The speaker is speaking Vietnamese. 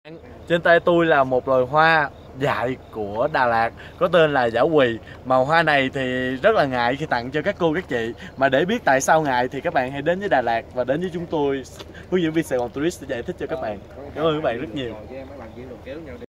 Trên tay tôi là một loài hoa dại của Đà Lạt có tên là dã quỳ. Màu hoa này thì rất là ngại khi tặng cho các cô các chị. Mà để biết tại sao ngại thì các bạn hãy đến với Đà Lạt và đến với chúng tôi, hướng dẫn viên Sài Gòn Tourist sẽ giải thích cho các bạn. Cảm ơn các bạn rất nhiều.